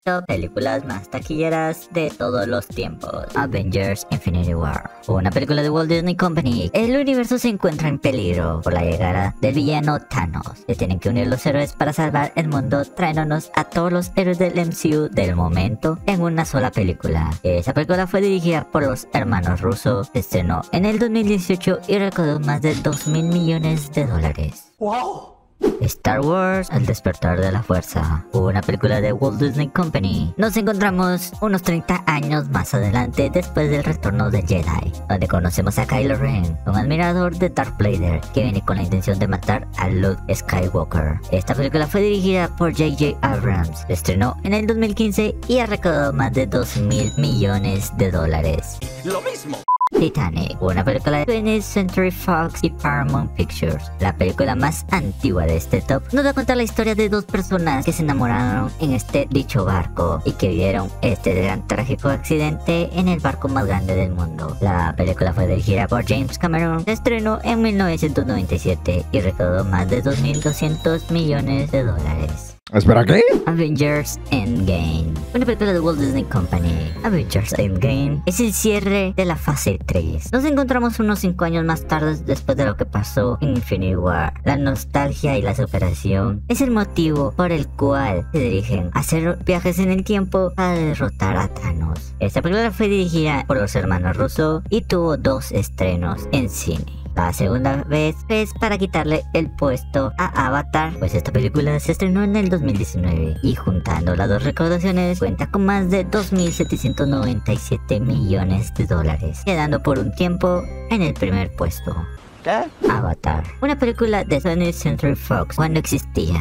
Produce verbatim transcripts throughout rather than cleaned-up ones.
Top películas más taquilleras de todos los tiempos. Avengers Infinity War, una película de Walt Disney Company. El universo se encuentra en peligro por la llegada del villano Thanos. Se tienen que unir los héroes para salvar el mundo, trayéndonos a todos los héroes del M C U del momento en una sola película. Esa película fue dirigida por los hermanos Russo, se estrenó en el dos mil dieciocho y recaudó más de dos mil millones de dólares. ¡Wow! Star Wars, El Despertar de la Fuerza, una película de Walt Disney Company. Nos encontramos unos treinta años más adelante después del retorno de Jedi, donde conocemos a Kylo Ren, un admirador de Darth Vader que viene con la intención de matar a Luke Skywalker. Esta película fue dirigida por J J Abrams, se estrenó en el dos mil quince y ha recaudado más de dos mil millones de dólares. Lo mismo. Titanic, una película de twentieth Century Fox y Paramount Pictures. La película más antigua de este top nos va a contar la historia de dos personas que se enamoraron en este dicho barco y que vieron este gran trágico accidente en el barco más grande del mundo. La película fue dirigida por James Cameron, se estrenó en mil novecientos noventa y siete y recaudó más de dos mil doscientos millones de dólares. ¿Espera qué? Avengers Endgame, una película de Walt Disney Company. Avengers Endgame es el cierre de la fase tres. Nos encontramos unos cinco años más tarde después de lo que pasó en Infinity War. La nostalgia y la superación es el motivo por el cual se dirigen a hacer viajes en el tiempo para derrotar a Thanos. Esta película fue dirigida por los hermanos Russo y tuvo dos estrenos en cine. La segunda vez es para quitarle el puesto a Avatar, pues esta película se estrenó en el dos mil diecinueve y juntando las dos recaudaciones cuenta con más de dos mil setecientos noventa y siete millones de dólares, quedando por un tiempo en el primer puesto. ¿Qué? Avatar, una película de twentieth Century Fox cuando existía.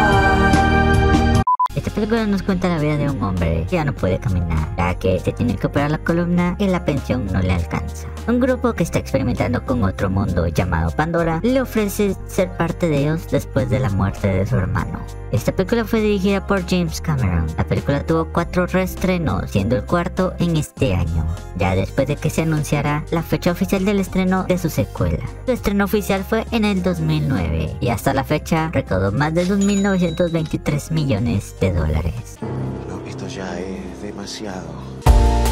Esta película nos cuenta la vida de un hombre que ya no puede caminar, ya que se tiene que operar la columna y la pensión no le alcanza. Un grupo que está experimentando con otro mundo llamado Pandora le ofrece ser parte de ellos después de la muerte de su hermano. Esta película fue dirigida por James Cameron. La película tuvo cuatro reestrenos, siendo el cuarto en este año, ya después de que se anunciara la fecha oficial del estreno de su secuela. Su estreno oficial fue en el dos mil nueve y hasta la fecha recaudó más de dos mil novecientos veintitrés millones de dólares. No, esto ya es demasiado.